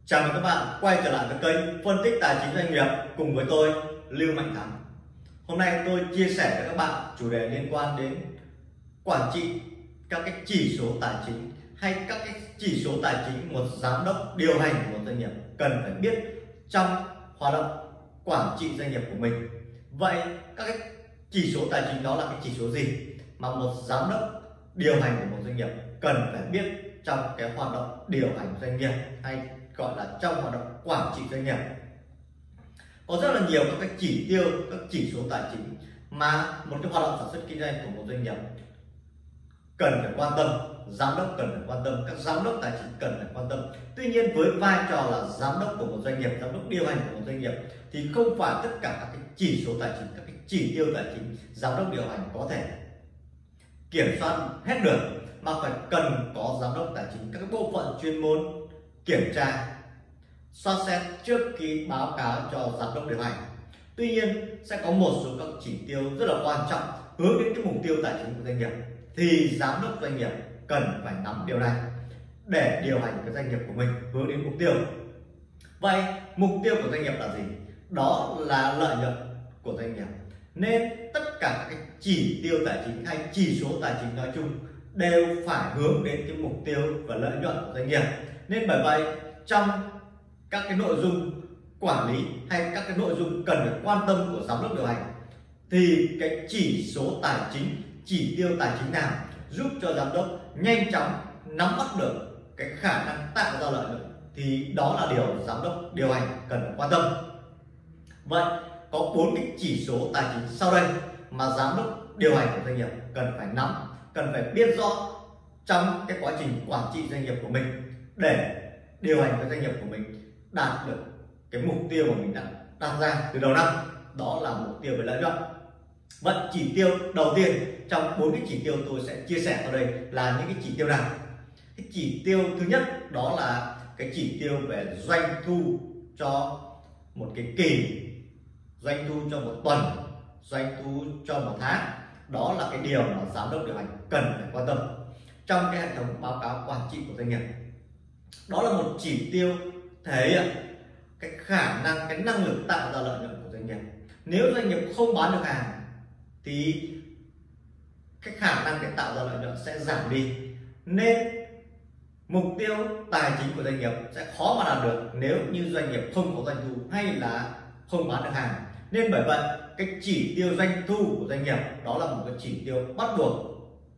Chào mừng các bạn quay trở lại với kênh phân tích tài chính doanh nghiệp cùng với tôi Lưu Mạnh Thắng. Hôm nay tôi chia sẻ với các bạn chủ đề liên quan đến quản trị các cái chỉ số tài chính hay các cái chỉ số tài chính một giám đốc điều hành của một doanh nghiệp cần phải biết trong hoạt động quản trị doanh nghiệp của mình. Vậy các cái chỉ số tài chính đó là cái chỉ số gì mà một giám đốc điều hành của một doanh nghiệp cần phải biết trong cái hoạt động điều hành doanh nghiệp hay gọi là trong hoạt động quản trị doanh nghiệp? Có rất là nhiều các cái chỉ tiêu, các chỉ số tài chính mà một cái hoạt động sản xuất kinh doanh của một doanh nghiệp cần phải quan tâm, giám đốc cần phải quan tâm, các giám đốc tài chính cần phải quan tâm. Tuy nhiên với vai trò là giám đốc của một doanh nghiệp, giám đốc điều hành của một doanh nghiệp thì không phải tất cả các cái chỉ số tài chính, các cái chỉ tiêu tài chính giám đốc điều hành có thể kiểm soát hết được, mà phải cần có giám đốc tài chính, các cái bộ phận chuyên môn kiểm tra, soát xét trước khi báo cáo cho giám đốc điều hành. Tuy nhiên sẽ có một số các chỉ tiêu rất là quan trọng hướng đến cái mục tiêu tài chính của doanh nghiệp, thì giám đốc doanh nghiệp cần phải nắm điều này để điều hành cái doanh nghiệp của mình hướng đến mục tiêu. Vậy mục tiêu của doanh nghiệp là gì? Đó là lợi nhuận của doanh nghiệp. Nên tất cả các cái chỉ tiêu tài chính hay chỉ số tài chính nói chung đều phải hướng đến cái mục tiêu và lợi nhuận của doanh nghiệp. Nên bởi vậy trong các cái nội dung quản lý hay các cái nội dung cần phải quan tâm của giám đốc điều hành thì cái chỉ số tài chính, chỉ tiêu tài chính nào giúp cho giám đốc nhanh chóng nắm bắt được cái khả năng tạo ra lợi nhuận thì đó là điều giám đốc điều hành cần phải quan tâm. Vậy có 4 cái chỉ số tài chính sau đây mà giám đốc điều hành của doanh nghiệp cần phải nắm, cần phải biết rõ trong cái quá trình quản trị doanh nghiệp của mình để điều hành cái doanh nghiệp của mình đạt được cái mục tiêu mà mình đã đặt ra từ đầu năm, đó là mục tiêu về lợi nhuận. Vậy chỉ tiêu đầu tiên trong 4 cái chỉ tiêu tôi sẽ chia sẻ ở đây là những cái chỉ tiêu nào? Cái chỉ tiêu thứ nhất đó là cái chỉ tiêu về doanh thu cho một cái kỳ, doanh thu cho một tuần, doanh thu cho một tháng. Đó là cái điều mà giám đốc điều hành cần phải quan tâm trong cái hệ thống báo cáo quản trị của doanh nghiệp. Đó là một chỉ tiêu thể hiện cái khả năng, cái năng lực tạo ra lợi nhuận của doanh nghiệp. Nếu doanh nghiệp không bán được hàng thì cái khả năng để tạo ra lợi nhuận sẽ giảm đi, nên mục tiêu tài chính của doanh nghiệp sẽ khó mà đạt được nếu như doanh nghiệp không có doanh thu hay là không bán được hàng. Nên bởi vậy cái chỉ tiêu doanh thu của doanh nghiệp đó là một cái chỉ tiêu bắt buộc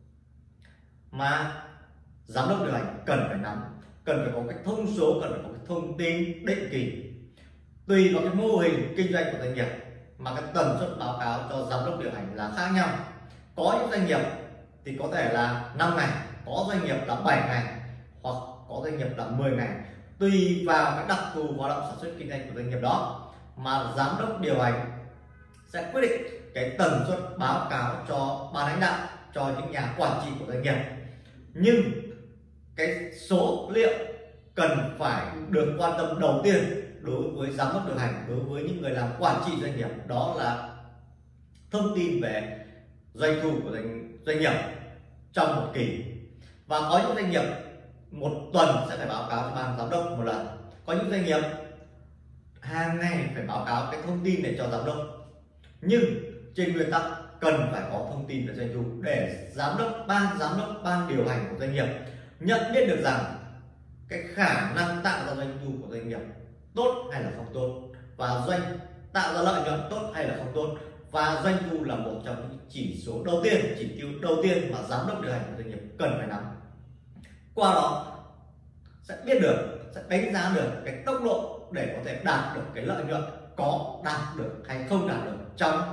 mà giám đốc điều hành cần phải nắm, cần phải có cái thông số, cần phải có cái thông tin định kỳ. Tùy vào cái mô hình kinh doanh của doanh nghiệp mà cái tần suất báo cáo cho giám đốc điều hành là khác nhau. Có những doanh nghiệp thì có thể là 5 ngày, có doanh nghiệp là 7 ngày, hoặc có doanh nghiệp là 10 ngày. Tùy vào cái đặc thù hoạt động sản xuất kinh doanh của doanh nghiệp đó mà giám đốc điều hành sẽ quyết định cái tần suất báo cáo cho ban lãnh đạo, cho những nhà quản trị của doanh nghiệp. Nhưng cái số liệu cần phải được quan tâm đầu tiên đối với giám đốc điều hành, đối với những người làm quản trị doanh nghiệp, đó là thông tin về doanh thu của doanh nghiệp trong một kỳ. Và có những doanh nghiệp một tuần sẽ phải báo cáo cho ban giám đốc một lần, có những doanh nghiệp hàng ngày phải báo cáo cái thông tin này cho giám đốc. Nhưng trên nguyên tắc cần phải có thông tin về doanh thu để giám đốc, ban điều hành của doanh nghiệp nhận biết được rằng cái khả năng tạo ra doanh thu của doanh nghiệp tốt hay là không tốt, và tạo ra lợi nhuận tốt hay là không tốt. Và doanh thu là một trong những chỉ số đầu tiên, chỉ tiêu đầu tiên mà giám đốc điều hành của doanh nghiệp cần phải nắm. Qua đó sẽ biết được, sẽ đánh giá được cái tốc độ để có thể đạt được cái lợi nhuận, có đạt được hay không đạt được trong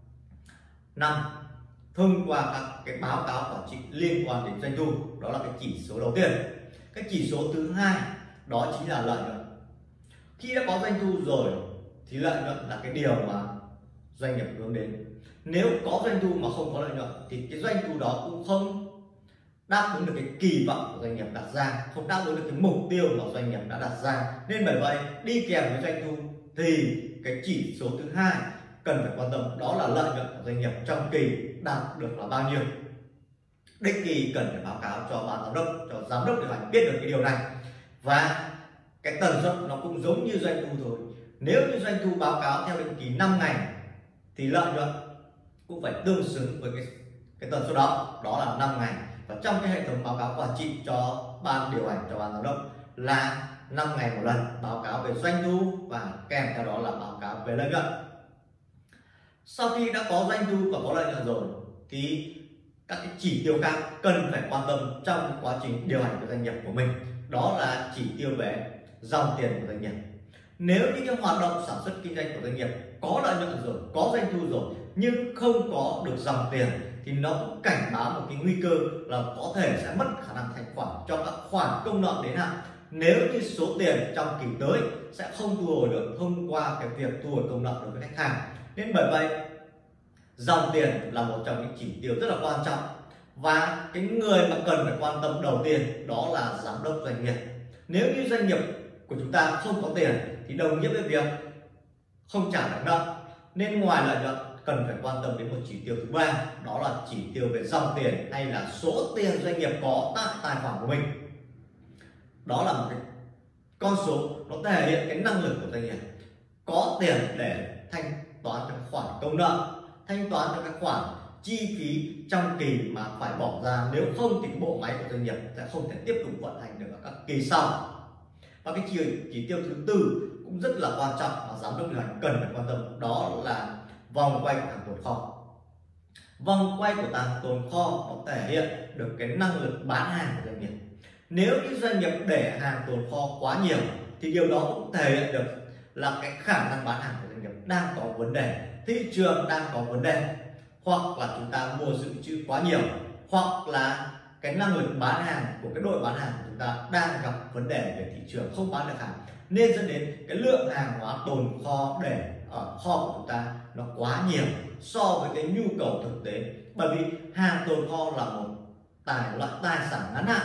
năm thông qua các cái báo cáo quản trị liên quan đến doanh thu. Đó là cái chỉ số đầu tiên. Cái chỉ số thứ hai đó chính là lợi nhuận. Khi đã có doanh thu rồi thì lợi nhuận là cái điều mà doanh nghiệp hướng đến. Nếu có doanh thu mà không có lợi nhuận thì cái doanh thu đó cũng không đáp ứng được cái kỳ vọng của doanh nghiệp đặt ra, không đáp ứng được cái mục tiêu mà doanh nghiệp đã đặt ra. Nên bởi vậy đi kèm với doanh thu thì cái chỉ số thứ hai cần phải quan tâm, đó là lợi nhuận của doanh nghiệp trong kỳ đạt được là bao nhiêu. Định kỳ cần phải báo cáo cho ban giám đốc, cho giám đốc điều hành biết được cái điều này. Và cái tần suất nó cũng giống như doanh thu thôi. Nếu như doanh thu báo cáo theo định kỳ 5 ngày thì lợi nhuận cũng phải tương xứng với cái tần suất đó, đó là 5 ngày. Và trong cái hệ thống báo cáo quản trị cho ban điều hành, cho ban giám đốc là 5 ngày một lần báo cáo về doanh thu và kèm theo đó là báo cáo về lợi nhuận. Sau khi đã có doanh thu và có lợi nhuận rồi thì các cái chỉ tiêu khác cần phải quan tâm trong quá trình điều hành của doanh nghiệp của mình, đó là chỉ tiêu về dòng tiền của doanh nghiệp. Nếu như cái hoạt động sản xuất kinh doanh của doanh nghiệp có lợi nhuận rồi, có doanh thu rồi nhưng không có được dòng tiền thì nó cũng cảnh báo một cái nguy cơ là có thể sẽ mất khả năng thanh khoản cho các khoản công nợ đến hạn, nếu như số tiền trong kỳ tới sẽ không thu hồi được thông qua cái việc thu hồi công nợ đối với khách hàng. Nên bởi vậy dòng tiền là một trong những chỉ tiêu rất là quan trọng, và cái người mà cần phải quan tâm đầu tiên đó là giám đốc doanh nghiệp. Nếu như doanh nghiệp của chúng ta không có tiền thì đồng nghĩa với việc không trả được nợ, nên ngoài lợi nhuận cần phải quan tâm đến một chỉ tiêu thứ ba, đó là chỉ tiêu về dòng tiền hay là số tiền doanh nghiệp có tại tài khoản của mình. Đó là một cái con số nó thể hiện cái năng lực của doanh nghiệp có tiền để thanh toán cho các khoản công nợ, thanh toán cho các khoản chi phí trong kỳ mà phải bỏ ra, nếu không thì cái bộ máy của doanh nghiệp sẽ không thể tiếp tục vận hành được ở các kỳ sau. Và cái chỉ tiêu thứ tư cũng rất là quan trọng mà giám đốc điều hành cần phải quan tâm, đó là vòng quay của hàng tồn kho. Vòng quay của hàng tồn kho nó thể hiện được cái năng lực bán hàng của doanh nghiệp. Nếu như doanh nghiệp để hàng tồn kho quá nhiều thì điều đó cũng thể hiện được là cái khả năng bán hàng của doanh nghiệp đang có vấn đề, thị trường đang có vấn đề, hoặc là chúng ta mua dự trữ quá nhiều, hoặc là cái năng lực bán hàng của cái đội bán hàng của chúng ta đang gặp vấn đề về thị trường, không bán được hàng, nên dẫn đến cái lượng hàng hóa tồn kho để ở kho của chúng ta nó quá nhiều so với cái nhu cầu thực tế. Bởi vì hàng tồn kho là một loại tài sản ngắn hạn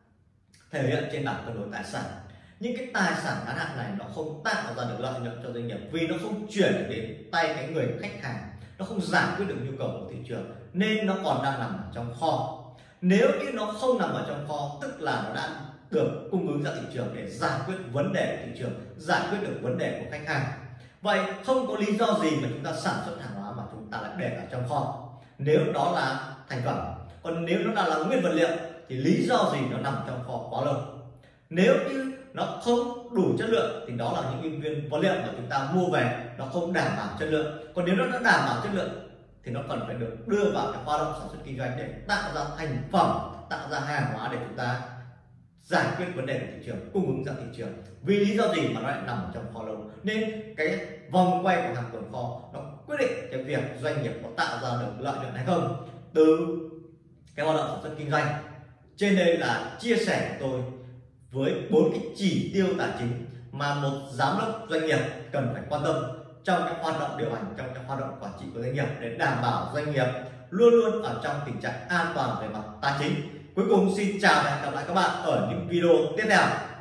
thể hiện trên bảng cân đối tài sản, nhưng cái tài sản ngắn hạn này nó không tạo ra được lợi nhuận cho doanh nghiệp vì nó không chuyển đến tay cái người khách hàng, nó không giải quyết được nhu cầu của thị trường, nên nó còn đang nằm ở trong kho. Nếu như nó không nằm ở trong kho tức là nó đã được cung ứng ra thị trường để giải quyết vấn đề của thị trường, giải quyết được vấn đề của khách hàng. Vậy không có lý do gì mà chúng ta sản xuất hàng hóa mà chúng ta lại để ở trong kho, nếu đó là thành phẩm. Còn nếu nó là nguyên vật liệu thì lý do gì nó nằm trong kho quá lâu? Nếu như nó không đủ chất lượng thì đó là những nguyên vật liệu mà chúng ta mua về nó không đảm bảo chất lượng. Còn nếu nó đã đảm bảo chất lượng thì nó cần phải được đưa vào cái hoạt động sản xuất kinh doanh để tạo ra thành phẩm, tạo ra hàng hóa để chúng ta giải quyết vấn đề của thị trường, cung ứng ra thị trường. Vì lý do gì mà nó lại nằm ở trong kho lâu? Nên cái vòng quay của hàng tồn kho nó quyết định cái việc doanh nghiệp có tạo ra được lợi nhuận hay không từ cái hoạt động sản xuất kinh doanh. Trên đây là chia sẻ của tôi với 4 cái chỉ tiêu tài chính mà một giám đốc doanh nghiệp cần phải quan tâm trong cái hoạt động điều hành, trong cái hoạt động quản trị của doanh nghiệp để đảm bảo doanh nghiệp luôn luôn ở trong tình trạng an toàn về mặt tài chính. Cuối cùng xin chào và hẹn gặp lại các bạn ở những video tiếp theo.